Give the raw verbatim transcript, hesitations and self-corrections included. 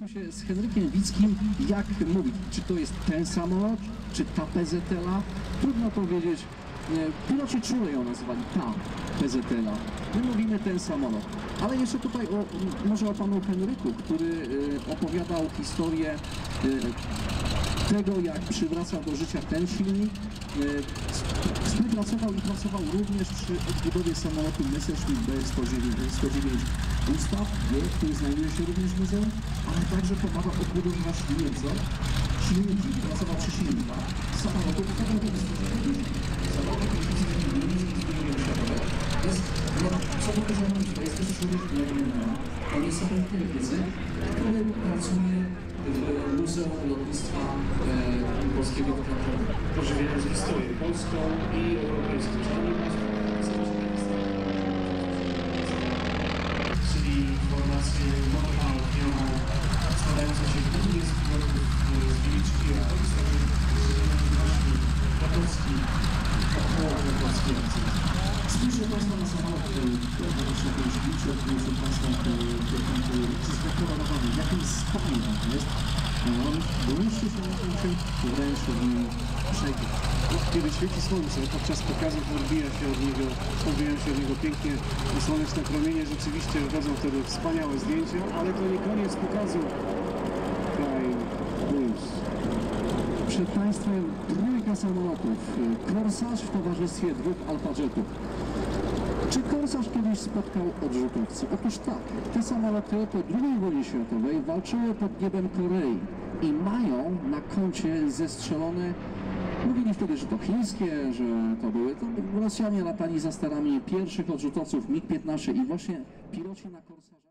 Zastanawialiśmy się z Henrykiem Wickim, jak mówić, czy to jest ten samolot, czy ta P Z L A. Trudno powiedzieć. Piloci czule ją nazywali ta P Z L A. My mówimy ten samolot. Ale jeszcze tutaj o, może o panu Henryku, który opowiadał historię tego, jak przywracał do życia ten silnik. Współpracował i pracował również przy odbudowie samolotu Messerschmitt B sto dziewięć Gustav, który znajduje się również w muzeum, ale także pomagał odbudowywać nieco silniki, pracował przy silnikach samolotów, samolotów samolotów jest, no, co pokazano, to jest też człowiek niewielny, o niesamowitej wiedzy, który pracuje w Muzeum Lotnictwa e, Polskiego w Krakowie. Pożywiając historię polską i europejską, czyli informacje know-how, wiedzą składające się głównie z pilotów z Wieliczki, a to jest także właśnie Krakowski, około Krakowskiej akcji. Spójrzcie Państwo na samolot, który liczy, który Państwa zdekorowany, w jakim stanie on jest. On błyszczy się na tym, wręcz w nim przejdzie. Kiedy świeci słońce, podczas pokazów odbija się od niego, odbijają się od niego pięknie słoneczne promienie. Rzeczywiście rodzą wtedy wspaniałe zdjęcia, ale to nie koniec pokazu. Flying Bulls. Przed Państwem trójka samolotów. Corsage w towarzystwie dwóch Alfa Jetów. Czy Corsage kiedyś spotkał odrzutowcy? Otóż tak. Te samoloty po drugiej wojnie światowej walczyły pod niebem Korei i mają na koncie zestrzelone, mówili wtedy, że to chińskie, że to były, to Rosjanie latali za starami pierwszych odrzutowców MiG piętnaście i właśnie piloci na Corsage'ach